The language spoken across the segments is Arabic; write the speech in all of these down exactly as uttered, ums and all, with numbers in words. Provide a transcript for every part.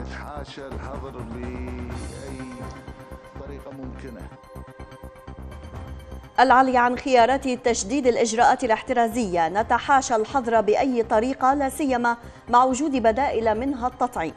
نتحاشى الحظر بأي طريقة ممكنة. العلي عن خيارات تشديد الإجراءات الاحترازية: نتحاشى الحظر بأي طريقة لا سيما مع وجود بدائل منها التطعيم.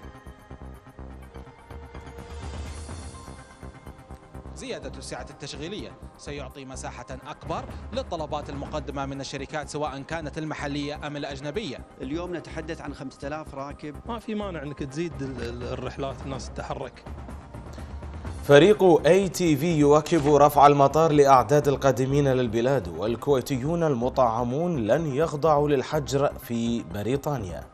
زيادة السعة التشغيلية سيعطي مساحة أكبر للطلبات المقدمة من الشركات سواء كانت المحلية أم الأجنبية. اليوم نتحدث عن خمسة آلاف راكب. ما في مانع أنك تزيد الرحلات، الناس تتحرك. فريق اي تي في يواكب رفع المطار لأعداد القادمين للبلاد، والكويتيون المطعمون لن يخضعوا للحجر في بريطانيا.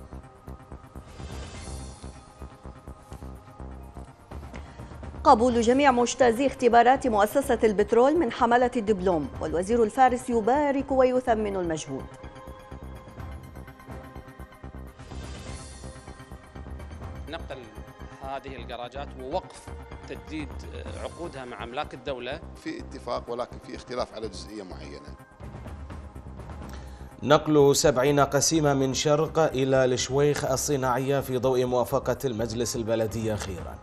قبول جميع مجتازي اختبارات مؤسسة البترول من حملة الدبلوم، والوزير الفارس يبارك ويثمن المجهود. نقل هذه الجراجات ووقف تجديد عقودها مع أملاك الدولة في اتفاق، ولكن في اختلاف على جزئية معينة. نقل سبعين قسيمة من شرق إلى الشويخ الصناعية في ضوء موافقة المجلس البلدي أخيراً.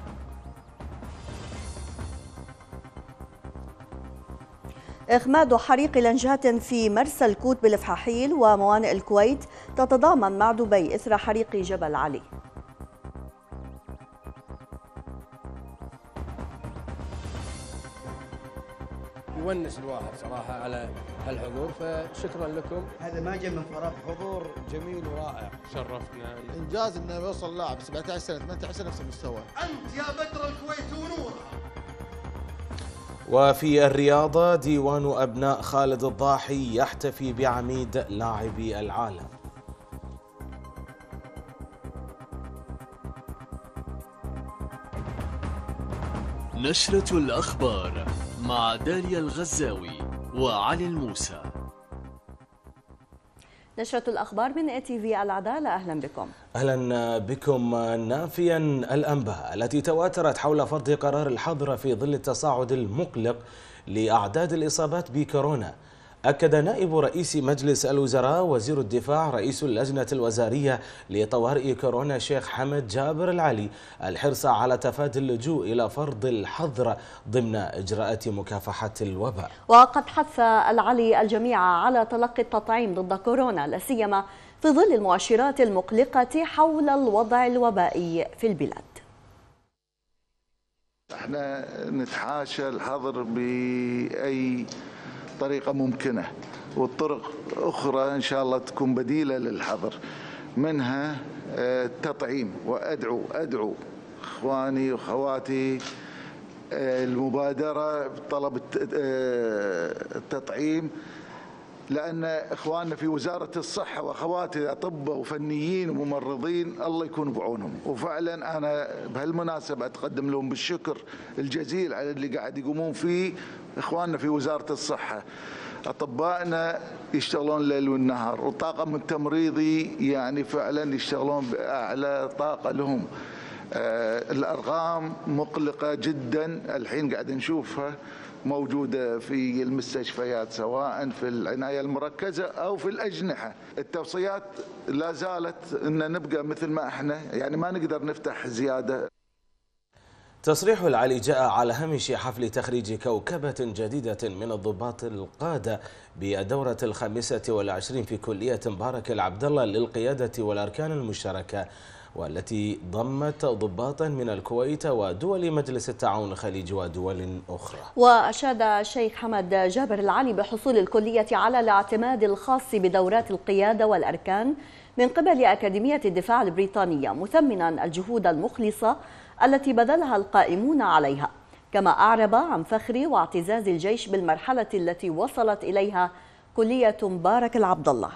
إخماد حريق لنجات في مرسى الكوت بالفحاحيل وموانئ الكويت تتضامن مع دبي إثر حريق جبل علي. يونس الواحد صراحة على هالحضور، فشكرا لكم. هذا ما جاء من فراغ، حضور جميل ورائع، شرفتنا. إنجاز إنه يوصل لاعب سبعة عشر سنة ثمانية عشر نفس المستوى. أنت يا بدر الكويت ونورها. وفي الرياضة ديوان أبناء خالد الضاحي يحتفي بعميد لاعبي العالم. نشرة الأخبار مع داليا الغزاوي وعلي الموسى. نشرة الأخبار من اي تي في العدالة، أهلا بكم. أهلا بكم. نافيا الأنباء التي تواترت حول فرض قرار الحظر في ظل التصاعد المقلق لأعداد الإصابات بكورونا، أكد نائب رئيس مجلس الوزراء وزير الدفاع رئيس اللجنة الوزارية لطوارئ كورونا شيخ حمد جابر العلي الحرص على تفادي اللجوء إلى فرض الحظر ضمن إجراءات مكافحة الوباء. وقد حث العلي الجميع على تلقي التطعيم ضد كورونا، لا سيما في ظل المؤشرات المقلقة حول الوضع الوبائي في البلاد. احنا نتحاشى الحظر بأي طريقة ممكنة، والطرق أخرى إن شاء الله تكون بديلة للحظر، منها التطعيم. وأدعو أدعو إخواني وأخواتي المبادرة بطلب التطعيم، لأن إخواننا في وزارة الصحة وأخواتي أطباء وفنيين وممرضين الله يكون بعونهم. وفعلا أنا بهالمناسبة أتقدم لهم بالشكر الجزيل على اللي قاعد يقومون فيه إخواننا في وزارة الصحة. أطبائنا يشتغلون الليل والنهار، والطاقم التمريضي يعني فعلا يشتغلون بأعلى طاقة لهم. آه الأرقام مقلقة جدا الحين قاعد نشوفها موجودة في المستشفيات، سواء في العناية المركزة أو في الأجنحة. التوصيات لا زالت أن نبقى مثل ما احنا، يعني ما نقدر نفتح زيادة. تصريح العلي جاء على هامش حفل تخريج كوكبة جديدة من الضباط القادة بالدورة الخامسة والعشرين في كلية مبارك العبدالله للقيادة والأركان المشتركة، والتي ضمت ضباطا من الكويت ودول مجلس التعاون الخليجي ودول أخرى. وأشاد الشيخ حمد جابر العلي بحصول الكلية على الاعتماد الخاص بدورات القيادة والأركان من قبل أكاديمية الدفاع البريطانية، مثمنا الجهود المخلصة التي بذلها القائمون عليها، كما أعرب عن فخر واعتزاز الجيش بالمرحلة التي وصلت إليها كلية مبارك العبدالله.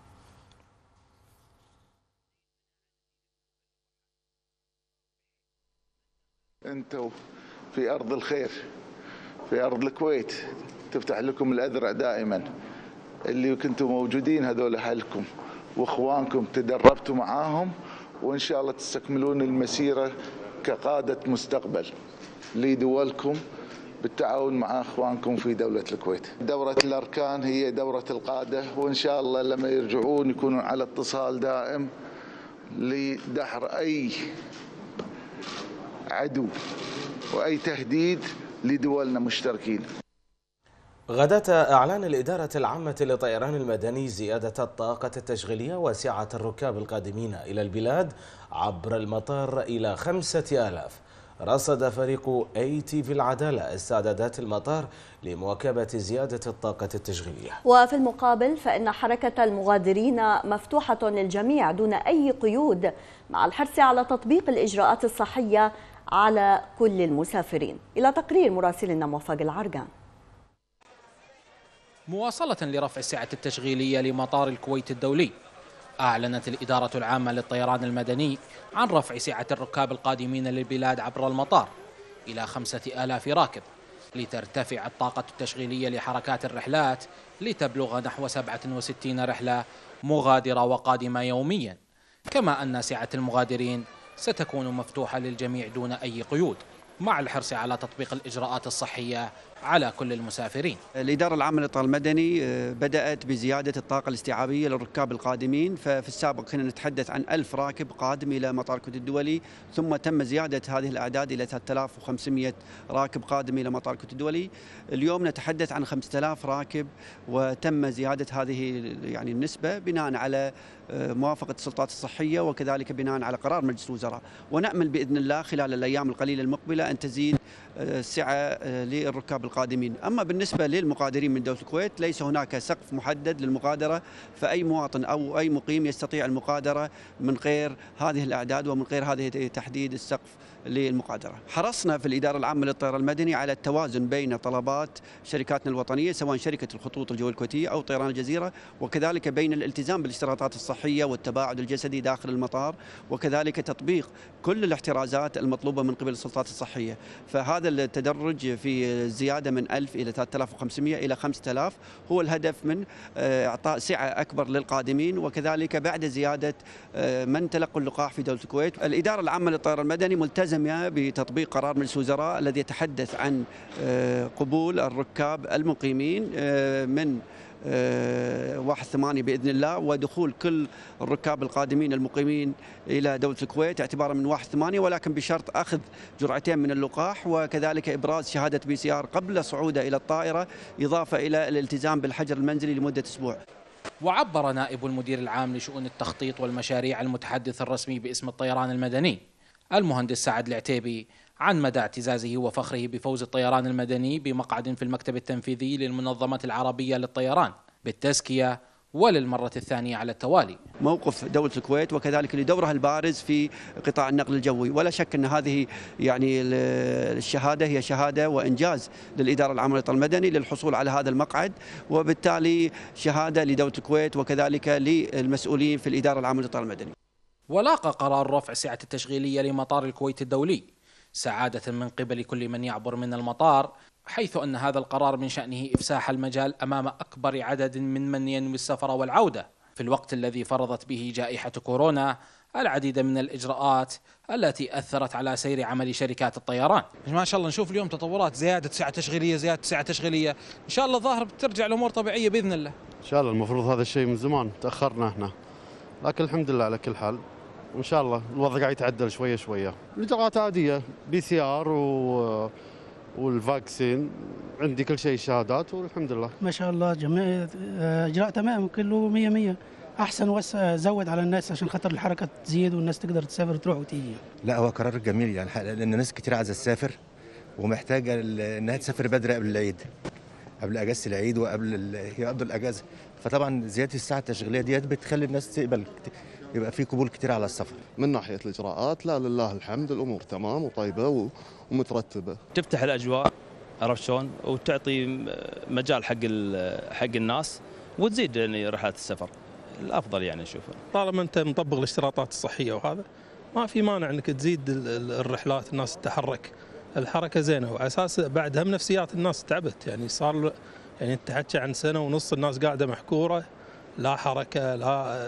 أنتم في أرض الخير، في أرض الكويت، تفتح لكم الأذرع دائما. اللي كنتم موجودين هذول أهلكم وإخوانكم، تدربتوا معاهم، وإن شاء الله تستكملون المسيرة كقادة مستقبل لدولكم بالتعاون مع إخوانكم في دولة الكويت. دورة الأركان هي دورة القادة، وإن شاء الله لما يرجعون يكونوا على اتصال دائم لدحر أي عدو وأي تهديد لدولنا مشتركين. غداة أعلان الإدارة العامة للطيران المدني زيادة الطاقة التشغيلية وسعة الركاب القادمين إلى البلاد عبر المطار إلى خمسة آلاف. رصد فريق أي تي في العدالة استعدادات المطار لمواكبة زيادة الطاقة التشغيلية. وفي المقابل فإن حركة المغادرين مفتوحة للجميع دون أي قيود، مع الحرص على تطبيق الإجراءات الصحية على كل المسافرين. إلى تقرير مراسلنا موفق العرقان. مواصلة لرفع السعة التشغيلية لمطار الكويت الدولي، أعلنت الإدارة العامة للطيران المدني عن رفع سعة الركاب القادمين للبلاد عبر المطار إلى خمسة آلاف راكب، لترتفع الطاقة التشغيلية لحركات الرحلات لتبلغ نحو سبعة وستين رحلة مغادرة وقادمة يوميا، كما أن سعة المغادرين ستكون مفتوحة للجميع دون أي قيود، مع الحرص على تطبيق الإجراءات الصحية على كل المسافرين. الإدارة العامة للطيران المدني بدأت بزيادة الطاقة الاستيعابية للركاب القادمين، ففي السابق كنا نتحدث عن ألف راكب قادم إلى مطار الكويت الدولي، ثم تم زيادة هذه الأعداد إلى ثلاثة آلاف وخمسمئة راكب قادم إلى مطار الكويت الدولي. اليوم نتحدث عن خمسة آلاف راكب، وتم زيادة هذه يعني النسبة بناء على موافقة السلطات الصحية وكذلك بناء على قرار مجلس الوزراء، ونأمل بإذن الله خلال الأيام القليلة المقبلة أن تزيد السعة للركاب القادمين. أما بالنسبة للمغادرين من دولة الكويت ليس هناك سقف محدد للمغادرة، فأي مواطن أو أي مقيم يستطيع المغادرة من غير هذه الأعداد ومن غير هذه تحديد السقف للمغادرة. حرصنا في الإدارة العامة للطيران المدني على التوازن بين طلبات شركاتنا الوطنية سواء شركة الخطوط الجوية الكويتية أو طيران الجزيرة، وكذلك بين الالتزام بالاشتراطات الصحية والتباعد الجسدي داخل المطار، وكذلك تطبيق كل الاحترازات المطلوبة من قبل السلطات الصحية. فهذا التدرج في الزيادة من ألف إلى ثلاثة آلاف وخمسمئة إلى خمسة آلاف هو الهدف من إعطاء سعة أكبر للقادمين، وكذلك بعد زيادة من تلقوا اللقاح في دولة الكويت. الإدارة العامة للطيران المدني ملتزمة بتطبيق قرار مجلس الوزراء الذي يتحدث عن قبول الركاب المقيمين من واحد ثمانية بإذن الله، ودخول كل الركاب القادمين المقيمين إلى دولة الكويت اعتبارا من واحد ثمانية، ولكن بشرط أخذ جرعتين من اللقاح وكذلك إبراز شهادة بي سي آر قبل صعوده إلى الطائرة، إضافة إلى الالتزام بالحجر المنزلي لمدة أسبوع. وعبر نائب المدير العام لشؤون التخطيط والمشاريع المتحدث الرسمي باسم الطيران المدني المهندس سعد العتيبي عن مدى اعتزازه وفخره بفوز الطيران المدني بمقعد في المكتب التنفيذي للمنظمة العربية للطيران بالتزكية وللمرة الثانية على التوالي. موقف دولة الكويت وكذلك لدورها البارز في قطاع النقل الجوي، ولا شك أن هذه يعني الشهادة هي شهادة وإنجاز للإدارة العامة للطيران المدني للحصول على هذا المقعد، وبالتالي شهادة لدولة الكويت وكذلك للمسؤولين في الإدارة العامة للطيران المدني. ولاقى قرار رفع السعة التشغيلية لمطار الكويت الدولي سعادة من قبل كل من يعبر من المطار، حيث أن هذا القرار من شأنه إفساح المجال أمام أكبر عدد من من ينوي السفر والعودة، في الوقت الذي فرضت به جائحة كورونا العديد من الإجراءات التي أثرت على سير عمل شركات الطيران. ما شاء الله نشوف اليوم تطورات، زيادة سعة تشغيلية زيادة سعة تشغيلية، إن شاء الله ظاهر بترجع الأمور طبيعية بإذن الله. إن شاء الله، المفروض هذا الشيء من زمان تأخرنا احنا، لكن الحمد لله على كل حال، وإن شاء الله الوضع قاعد يتعدل شوية شوية. الإجراءات عادية، بي سي آر و والفاكسين، عندي كل شيء شهادات والحمد لله. ما شاء الله جميع إجراء تمام، كله مية مية. أحسن وسع زود على الناس عشان خاطر الحركة تزيد والناس تقدر تسافر وتروح وتيجي. لا هو قرار جميل يعني، لأن ناس كتير عايزة تسافر ومحتاجة إنها تسافر بدري قبل العيد، قبل أجازة العيد وقبل يقضوا الأجازة، فطبعا زيادة الساعة التشغيلية ديت بتخلي الناس تقبل، يبقى في قبول كتير على السفر. من ناحية الإجراءات لا لله الحمد، الأمور تمام وطيبة ومترتبة. تفتح الأجواء، عرفت شلون، وتعطي مجال حق حق الناس وتزيد يعني رحلات السفر الأفضل يعني نشوفه. طالما أنت مطبق الاشتراطات الصحية وهذا ما في مانع أنك تزيد الرحلات، الناس تتحرك، الحركة زينة، وعلى أساس بعد هم نفسيات الناس تعبت، يعني صار يعني أنت تحكي عن سنة ونص الناس قاعدة محكورة، لا حركة لا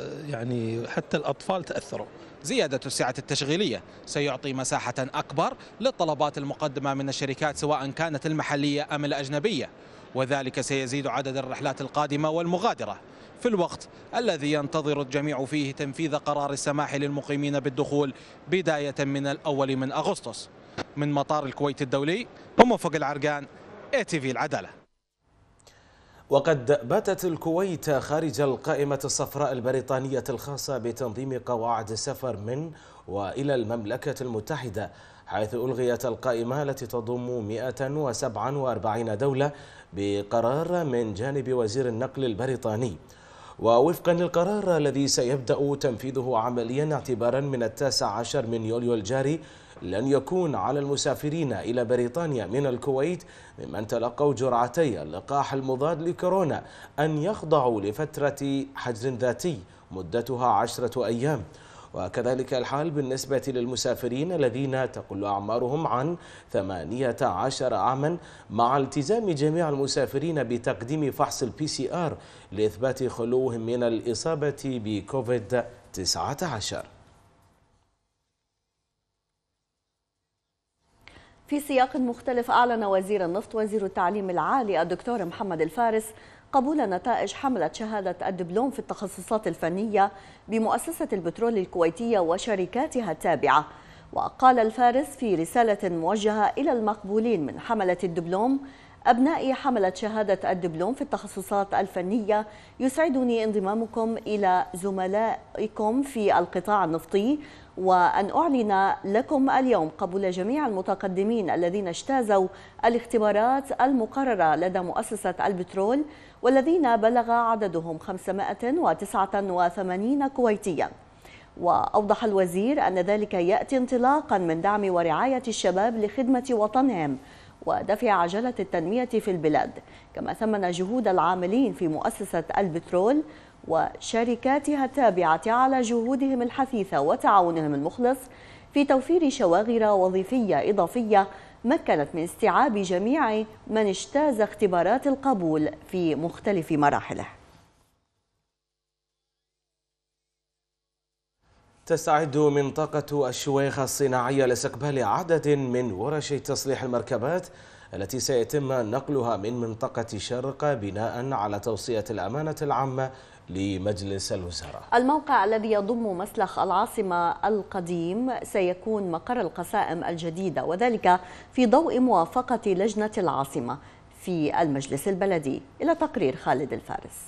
يعني حتى الأطفال تأثروا. زيادة السعة التشغيلية سيعطي مساحة أكبر للطلبات المقدمة من الشركات سواء كانت المحلية أم الأجنبية، وذلك سيزيد عدد الرحلات القادمة والمغادرة، في الوقت الذي ينتظر الجميع فيه تنفيذ قرار السماح للمقيمين بالدخول بداية من الأول من أغسطس. من مطار الكويت الدولي وموفق العرقان، إيه تي في العدالة. وقد باتت الكويت خارج القائمة الصفراء البريطانية الخاصة بتنظيم قواعد السفر من وإلى المملكة المتحدة، حيث ألغيت القائمة التي تضم مئة وسبعة وأربعين دولة بقرار من جانب وزير النقل البريطاني. ووفقا للقرار الذي سيبدأ تنفيذه عمليا اعتبارا من التاسع عشر من يوليو الجاري، لن يكون على المسافرين إلى بريطانيا من الكويت ممن تلقوا جرعتي اللقاح المضاد لكورونا أن يخضعوا لفترة حجر ذاتي مدتها عشرة أيام. وكذلك الحال بالنسبة للمسافرين الذين تقل أعمارهم عن ثمانية عشر عاما، مع التزام جميع المسافرين بتقديم فحص البي سي آر لإثبات خلوهم من الإصابة بكوفيد تسعة عشر. في سياق مختلف، أعلن وزير النفط وزير التعليم العالي الدكتور محمد الفارس قبول نتائج حملة شهادة الدبلوم في التخصصات الفنية بمؤسسة البترول الكويتية وشركاتها التابعة. وقال الفارس في رسالة موجهة إلى المقبولين من حملة الدبلوم: أبناء حملة شهادة الدبلوم في التخصصات الفنية، يسعدني انضمامكم إلى زملائكم في القطاع النفطي، وأن أعلن لكم اليوم قبول جميع المتقدمين الذين اجتازوا الاختبارات المقررة لدى مؤسسة البترول، والذين بلغ عددهم خمسمائة وتسعة وثمانين كويتيا. وأوضح الوزير أن ذلك يأتي انطلاقا من دعم ورعاية الشباب لخدمة وطنهم ودفع عجلة التنمية في البلاد، كما ثمن جهود العاملين في مؤسسة البترول وشركاتها التابعة على جهودهم الحثيثة وتعاونهم المخلص في توفير شواغر وظيفية إضافية مكنت من استيعاب جميع من اجتاز اختبارات القبول في مختلف مراحله. تستعد منطقة الشويخ الصناعية لاستقبال عدد من ورش تصليح المركبات التي سيتم نقلها من منطقة شرق بناء على توصية الأمانة العامة لمجلس الوزراء. الموقع الذي يضم مسلخ العاصمة القديم سيكون مقر القسائم الجديدة، وذلك في ضوء موافقة لجنة العاصمة في المجلس البلدي. إلى تقرير خالد الفارس.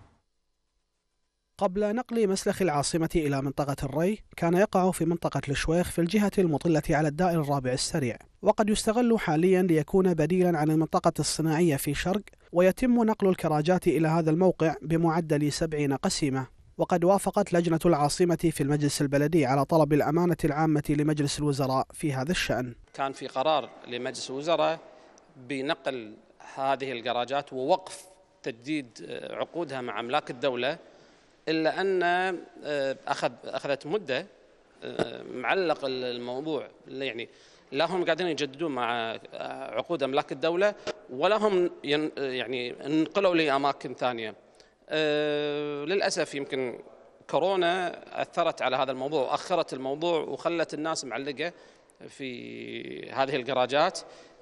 قبل نقل مسلخ العاصمة إلى منطقة الري، كان يقع في منطقة الشويخ في الجهة المطلة على الدائر الرابع السريع، وقد يستغل حاليا ليكون بديلا عن المنطقة الصناعية في شرق، ويتم نقل الكراجات إلى هذا الموقع بمعدل سبعين قسيمة. وقد وافقت لجنة العاصمة في المجلس البلدي على طلب الأمانة العامة لمجلس الوزراء في هذا الشأن. كان في قرار لمجلس الوزراء بنقل هذه الكراجات ووقف تجديد عقودها مع أملاك الدولة، إلا أن أخذ أخذت مدة معلق الموضوع، يعني لا هم قاعدين يجددون مع عقود أملاك الدولة ولا هم يعني انقلوا لأماكن ثانية. للأسف يمكن كورونا أثرت على هذا الموضوع وأخرت الموضوع وخلت الناس معلقة في هذه الكراجات.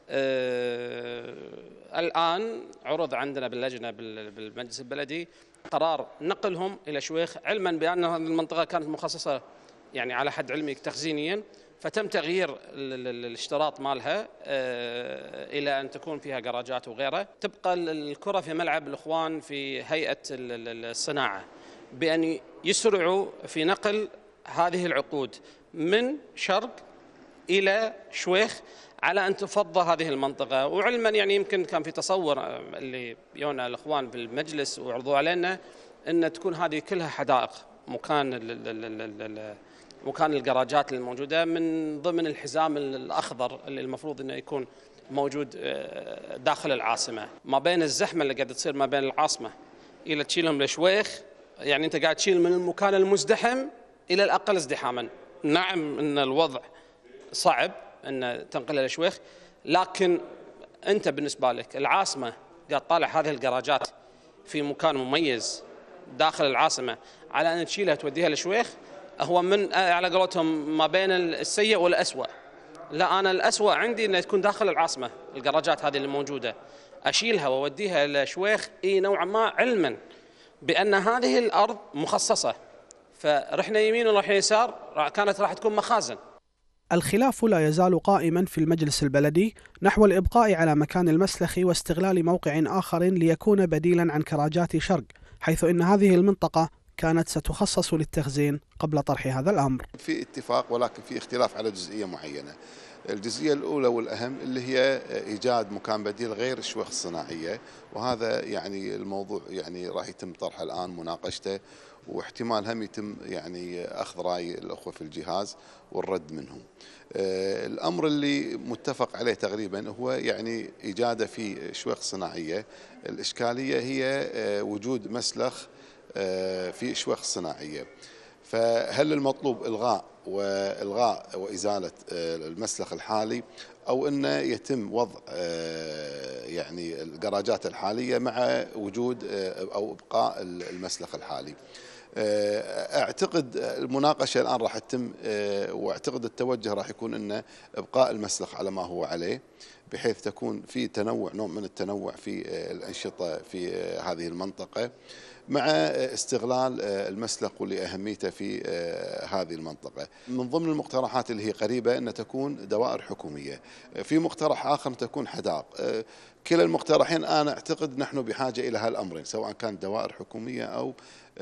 الآن عرض عندنا باللجنة بالمجلس البلدي قرار نقلهم إلى شويخ، علما بأن هذه المنطقة كانت مخصصة يعني على حد علمي تخزينيا، فتم تغيير الاشتراط مالها إلى أن تكون فيها كراجات وغيرها. تبقى الكرة في ملعب الإخوان في هيئة الصناعة بأن يسرعوا في نقل هذه العقود من شرق إلى شويخ على أن تفضى هذه المنطقة. وعلما يعني يمكن كان في تصور اللي يونا الإخوان بالمجلس وعرضوا علينا أن تكون هذه كلها حدائق مكان مكان الكراجات الموجودة من ضمن الحزام الأخضر اللي المفروض أنه يكون موجود داخل العاصمة. ما بين الزحمة اللي قاعدة تصير ما بين العاصمة إلى تشيلهم لشويخ، يعني أنت قاعد تشيل من المكان المزدحم إلى الأقل ازدحاما. نعم أن الوضع صعب أن تنقل لشويخ، لكن أنت بالنسبة لك العاصمة قاعد طالع هذه الكراجات في مكان مميز داخل العاصمة على أن تشيلها توديها لشويخ، هو من على قولتهم ما بين السيء والأسوأ. لا، أنا الأسوأ عندي أن تكون داخل العاصمة الكراجات هذه اللي موجودة، أشيلها وأوديها لشويخ إي نوعا ما علما بأن هذه الأرض مخصصة، فرحنا يمين ورحنا يسار كانت راح تكون مخازن. الخلاف لا يزال قائما في المجلس البلدي نحو الإبقاء على مكان المسلخ واستغلال موقع آخر ليكون بديلا عن كراجات شرق، حيث إن هذه المنطقة كانت ستخصص للتخزين قبل طرح هذا الأمر. في اتفاق ولكن في اختلاف على جزئية معينة. الجزئية الأولى والأهم اللي هي إيجاد مكان بديل غير الشويخ الصناعية، وهذا يعني الموضوع يعني راح يتم طرحه الآن مناقشته، واحتمال هم يتم يعني أخذ رأي الأخوة في الجهاز والرد منهم. الأمر اللي متفق عليه تقريبا هو يعني إيجاده في شويخ صناعية. الإشكالية هي وجود مسلخ في شويخ صناعية، فهل المطلوب إلغاء وإلغاء وإزالة المسلخ الحالي، أو أنه يتم وضع يعني الجراجات الحالية مع وجود أو إبقاء المسلخ الحالي؟ أعتقد المناقشة الآن راح تتم، وأعتقد التوجه راح يكون أن إبقاء المسلخ على ما هو عليه، بحيث تكون في تنوع، نوع من التنوع في الأنشطة في هذه المنطقة، مع استغلال المسلخ ولأهميته في هذه المنطقة. من ضمن المقترحات اللي هي قريبة أن تكون دوائر حكومية، في مقترح آخر أن تكون حدائق. كلا المقترحين أنا أعتقد نحن بحاجة إلى هالأمرين، سواء كانت دوائر حكومية أو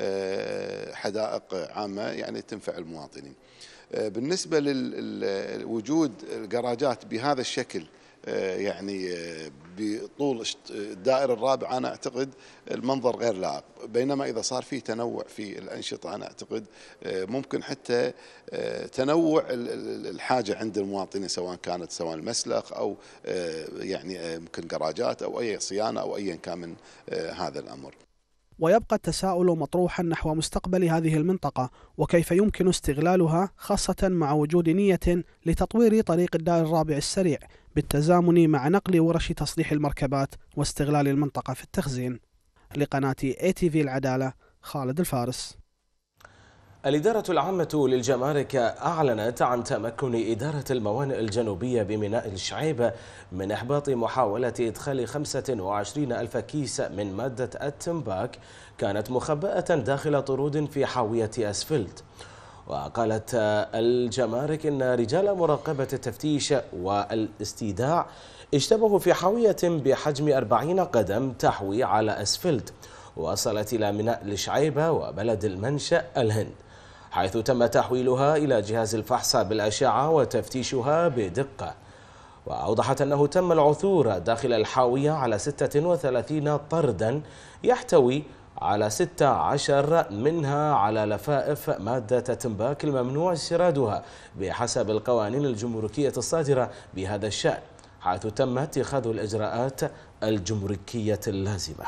حدائق عامة يعني تنفع المواطنين. بالنسبة لوجود الجراجات بهذا الشكل يعني بطول الدائرة الرابعة، أنا أعتقد المنظر غير لائق، بينما إذا صار فيه تنوع في الأنشطة أنا أعتقد ممكن حتى تنوع الحاجة عند المواطنين، سواء كانت سواء المسلخ أو يعني ممكن جراجات أو أي صيانة أو أيا كان من هذا الأمر. ويبقى التساؤل مطروحا نحو مستقبل هذه المنطقة وكيف يمكن استغلالها، خاصة مع وجود نية لتطوير طريق الدائر الرابع السريع بالتزامن مع نقل ورش تصليح المركبات واستغلال المنطقة في التخزين. لقناة إيه تي في العدالة، خالد الفارس. الإدارة العامة للجمارك أعلنت عن تمكن إدارة الموانئ الجنوبية بميناء الشعيب من إحباط محاولة إدخال خمسة وعشرين ألف كيس من مادة التمباك كانت مخبأة داخل طرود في حاوية أسفلت. وقالت الجمارك إن رجال مراقبة التفتيش والاستيداع اشتبهوا في حاوية بحجم أربعين قدم تحوي على أسفلت، وصلت إلى ميناء الشعيبة وبلد المنشأ الهند، حيث تم تحويلها إلى جهاز الفحص بالأشعة وتفتيشها بدقة. وأوضحت أنه تم العثور داخل الحاوية على ستة وثلاثين طردا يحتوي على ستة عشر منها على لفائف مادة تمباك الممنوع استيرادها بحسب القوانين الجمركية الصادرة بهذا الشأن، حيث تم اتخاذ الإجراءات الجمركية اللازمة.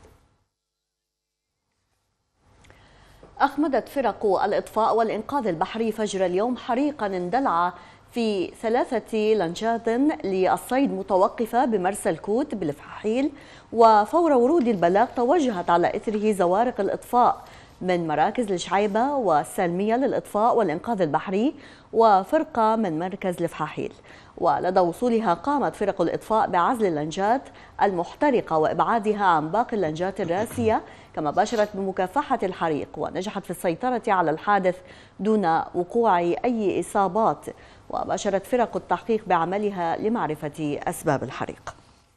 أخمدت فرق الإطفاء والإنقاذ البحري فجر اليوم حريقا اندلع في ثلاثة لنجات للصيد متوقفة بمرسى الكوت بالفحيل، وفور ورود البلاغ توجهت على إثره زوارق الإطفاء من مراكز الشعيبة والسالمية للإطفاء والإنقاذ البحري وفرقة من مركز الفحيل. ولدى وصولها قامت فرق الإطفاء بعزل اللنجات المحترقة وإبعادها عن باقي اللنجات الراسية، كما باشرت بمكافحة الحريق ونجحت في السيطرة على الحادث دون وقوع أي إصابات. وباشرت فرق التحقيق بعملها لمعرفة أسباب الحريق.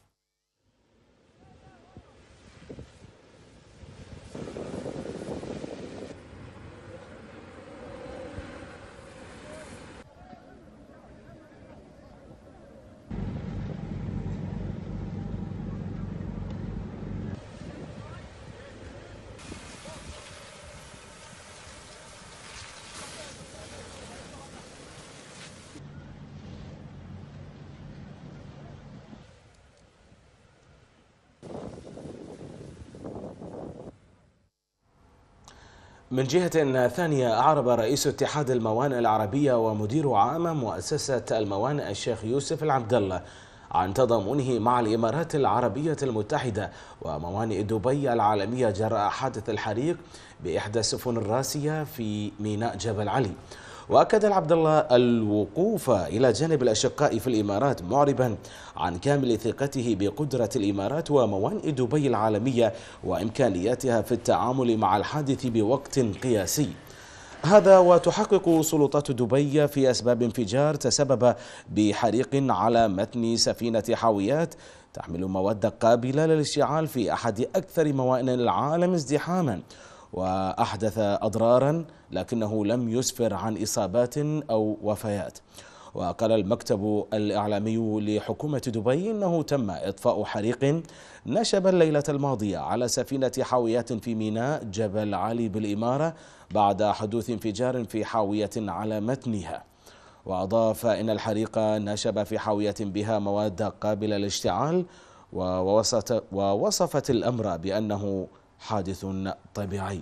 من جهة ثانية، أعرب رئيس اتحاد الموانئ العربية ومدير عام مؤسسة الموانئ الشيخ يوسف العبدالله عن تضامنه مع الإمارات العربية المتحدة وموانئ دبي العالمية جراء حادث الحريق بإحدى السفن الراسية في ميناء جبل علي. وأكد العبد الله الوقوف إلى جانب الأشقاء في الإمارات، معربا عن كامل ثقته بقدرة الإمارات وموانئ دبي العالمية وإمكانياتها في التعامل مع الحادث بوقت قياسي. هذا وتحقق سلطات دبي في أسباب انفجار تسبب بحريق على متن سفينة حاويات تحمل مواد قابلة للاشتعال في أحد أكثر موانئ العالم ازدحاما، وأحدث أضرارا لكنه لم يسفر عن إصابات أو وفيات. وقال المكتب الإعلامي لحكومة دبي إنه تم إطفاء حريق نشب الليلة الماضية على سفينة حاويات في ميناء جبل علي بالإمارة بعد حدوث انفجار في حاوية على متنها. وأضاف إن الحريق نشب في حاوية بها مواد قابلة للاشتعال، ووصفت الأمر بأنه حادث طبيعي.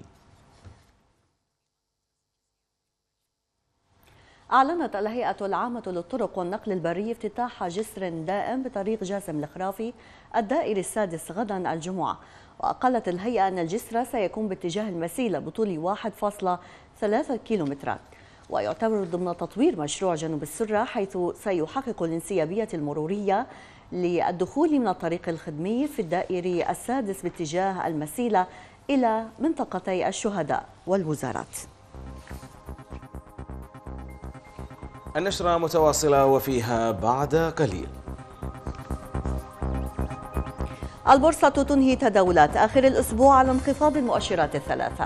أعلنت الهيئة العامة للطرق والنقل البري افتتاح جسر دائم بطريق جاسم الخرافي الدائري السادس غدا الجمعة. وقالت الهيئة أن الجسر سيكون باتجاه المسيلة بطول واحد فاصلة ثلاثة كيلومترات، ويعتبر ضمن تطوير مشروع جنوب السرة، حيث سيحقق الانسيابية المرورية للدخول من الطريق الخدمي في الدائري السادس باتجاه المسيلة إلى منطقتي الشهداء والوزارات. النشرة متواصلة وفيها بعد قليل. البورصة تنهي تداولات آخر الأسبوع على انخفاض المؤشرات الثلاثة.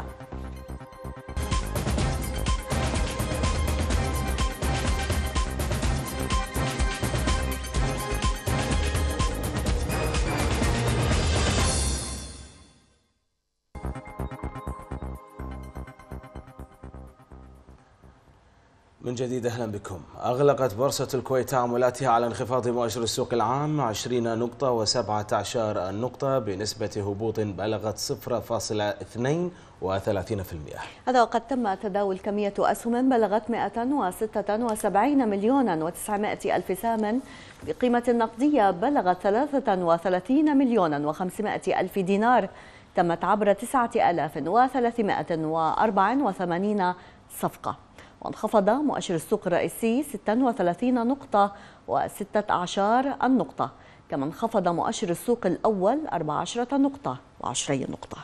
من جديد أهلا بكم. أغلقت بورصة الكويت تعاملاتها على انخفاض مؤشر السوق العام عشرين نقطة وسبعة عشر نقطة بنسبة هبوط بلغت صفر فاصلة اثنين وثلاثين بالمئة. هذا وقد تم تداول كمية أسهم بلغت مئة وستة وسبعين مليونا وتسعمائة ألف سهم بقيمة نقدية بلغت ثلاثة وثلاثين مليونا وخمسمائة ألف دينار، تمت عبر تسعة آلاف وثلاثمائة وأربعة وثمانين صفقة. وانخفض مؤشر السوق الرئيسي ستة وثلاثين نقطة وستة عشر النقطة، كما انخفض مؤشر السوق الأول أربع عشرة نقطة وعشرين نقطة.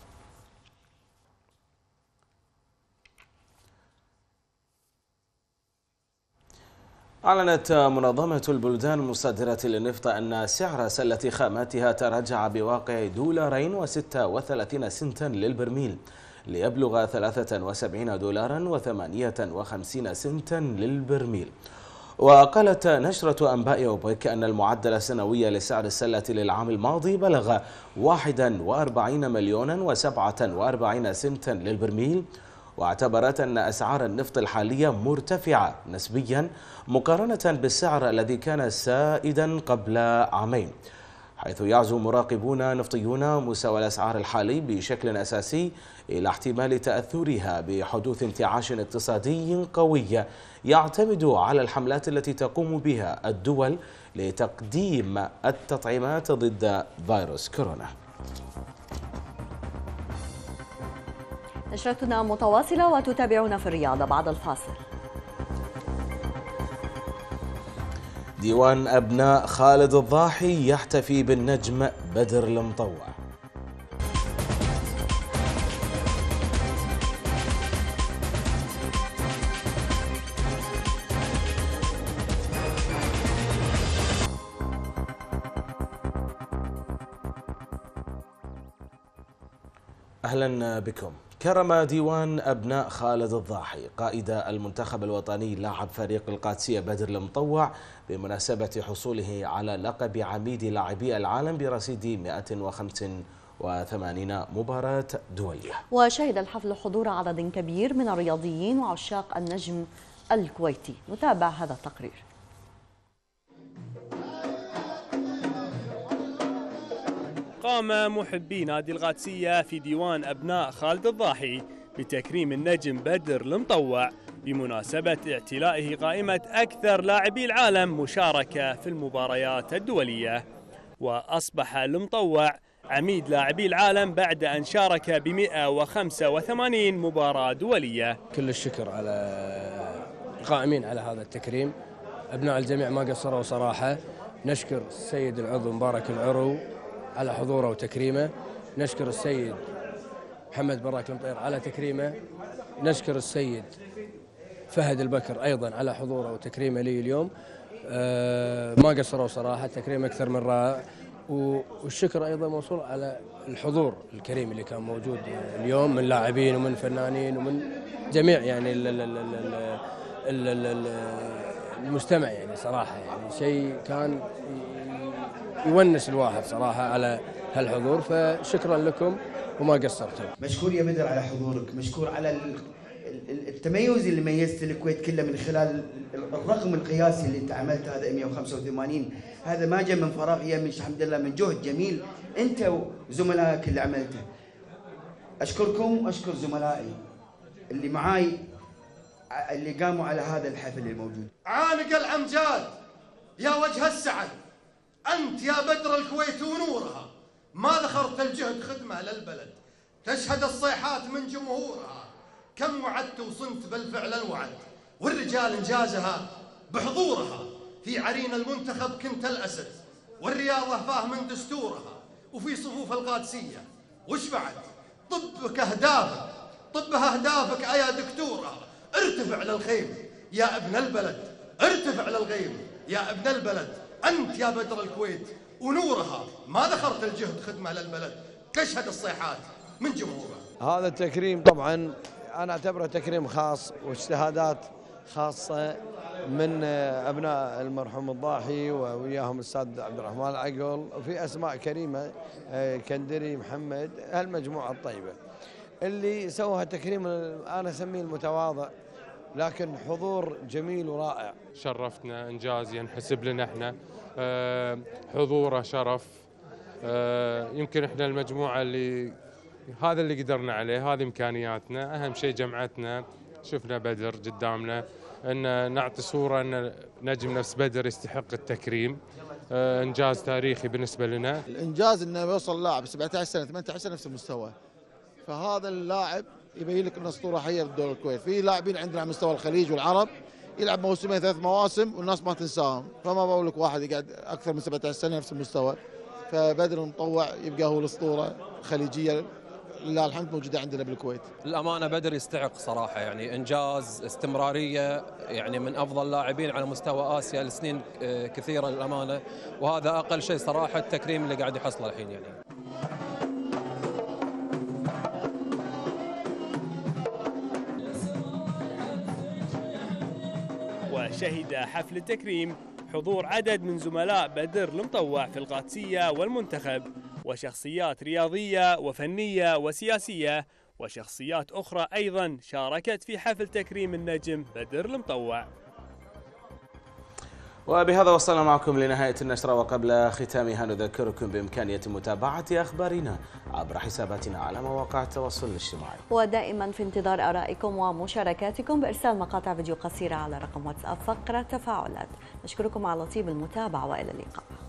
أعلنت منظمة البلدان المصدرة للنفط أن سعر سلة خاماتها تراجع بواقع دولارين وستة وثلاثين سنتا للبرميل ليبلغ ثلاثة وسبعين دولارا وثمانية وخمسين سنتا للبرميل. وقالت نشرة أنباء أوبك أن المعدل السنوي لسعر السلة للعام الماضي بلغ واحد وأربعين مليونا وسبعة وأربعين سنتا للبرميل، واعتبرت أن أسعار النفط الحالية مرتفعة نسبيا مقارنة بالسعر الذي كان سائدا قبل عامين، حيث يعزو مراقبون نفطيون مستوى الأسعار الحالي بشكل أساسي إلى احتمال تأثرها بحدوث انتعاش اقتصادي قوي يعتمد على الحملات التي تقوم بها الدول لتقديم التطعيمات ضد فيروس كورونا. نشرتنا متواصلة وتتابعون في الرياضة بعد الفاصل. ديوان أبناء خالد الضاحي يحتفي بالنجم بدر المطوع. أهلا بكم. كرم ديوان أبناء خالد الضاحي قائد المنتخب الوطني لاعب فريق القادسية بدر المطوع بمناسبة حصوله على لقب عميد لاعبي العالم برصيد مئة وخمسة وثمانين مباراة دولية. وشهد الحفل حضور عدد كبير من الرياضيين وعشاق النجم الكويتي. نتابع هذا التقرير. قام محبي نادي القادسية في ديوان أبناء خالد الضاحي بتكريم النجم بدر المطوع بمناسبة اعتلائه قائمة أكثر لاعبي العالم مشاركة في المباريات الدولية، وأصبح المطوع عميد لاعبي العالم بعد أن شارك ب مئة وخمسة وثمانين مباراة دولية. كل الشكر على قائمين على هذا التكريم. أبناء الجميع ما قصروا صراحة. نشكر السيد العضو مبارك العرو على حضوره وتكريمه، نشكر السيد محمد براك المطير على تكريمه، نشكر السيد فهد البكر أيضا على حضوره وتكريمه لي اليوم. أه ما قصروا صراحة، تكريم أكثر من رائع، والشكر أيضا موصول على الحضور الكريم اللي كان موجود اليوم من لاعبين ومن فنانين ومن جميع يعني ال ال ال ال ال ال المستمع. يعني صراحة يعني شيء كان يونس الواحد صراحة على هالحضور، فشكرا لكم وما قصرتم. مشكور يا بدر على حضورك، مشكور على التميز اللي ميزت الكويت كله من خلال الرقم القياسي اللي انت عملته، هذا مئة وخمسة وثمانين، هذا ما جاء من فراغ، يا من الحمد لله من جهد جميل انت وزملائك اللي عملته. اشكركم واشكر زملائي اللي معاي اللي قاموا على هذا الحفل الموجود. عانق الامجاد يا وجه السعد، انت يا بدر الكويت ونورها، ما ذخرت الجهد خدمه للبلد، تشهد الصيحات من جمهورها، كم وعدت وصنت بالفعل الوعد، والرجال انجازها بحضورها، في عرين المنتخب كنت الاسد، والرياضه فاه من دستورها، وفي صفوف القادسيه، وش بعد؟ طبك اهدافك، طبها اهدافك يا دكتورها، ارتفع للخيم يا ابن البلد، ارتفع للغيم يا ابن البلد، انت يا بدر الكويت ونورها، ما ذخرت الجهد خدمه للبلد، تشهد الصيحات من جمهورها. هذا التكريم طبعا انا اعتبره تكريم خاص واجتهادات خاصه من ابناء المرحوم الضاحي ووياهم الاستاذ عبد الرحمن العقل، وفي اسماء كريمه كندري محمد، هالمجموعه الطيبه اللي سووا هالتكريم انا اسميه المتواضع لكن حضور جميل ورائع. شرفتنا، انجاز ينحسب لنا احنا، أه حضوره شرف. أه يمكن احنا المجموعه اللي هذا اللي قدرنا عليه، هذه امكانياتنا، اهم شيء جمعتنا، شفنا بدر قدامنا، ان نعطي صوره ان نجم نفس بدر يستحق التكريم. أه انجاز تاريخي بالنسبه لنا. الانجاز انه يوصل لاعب سبعة عشر سنه ثمانية عشر نفس المستوى، فهذا اللاعب يبين لك ان اسطوره حيه بالدوري الكويت. في لاعبين عندنا على مستوى الخليج والعرب يلعب موسمين ثلاث مواسم والناس ما تنساهم، فما بقول لك واحد يقعد اكثر من سبعة عشر سنه نفس المستوى. فبدر المطوع يبقى هو الاسطوره الخليجيه لله الحمد موجوده عندنا بالكويت. الامانه بدر يستحق صراحه، يعني انجاز، استمراريه، يعني من افضل لاعبين على مستوى اسيا لسنين كثيره للامانه، وهذا اقل شيء صراحه التكريم اللي قاعد يحصله الحين. يعني وشهد حفل التكريم حضور عدد من زملاء بدر المطوع في القادسية والمنتخب، وشخصيات رياضية وفنية وسياسية، وشخصيات أخرى أيضا شاركت في حفل تكريم النجم بدر المطوع. وبهذا وصلنا معكم لنهاية النشرة، وقبل ختامها نذكركم بإمكانية متابعة أخبارنا عبر حساباتنا على مواقع التواصل الاجتماعي، ودائما في انتظار آرائكم ومشاركاتكم بإرسال مقاطع فيديو قصيرة على رقم واتساب فقرة تفاعلات. نشكركم على طيب المتابعة وإلى اللقاء.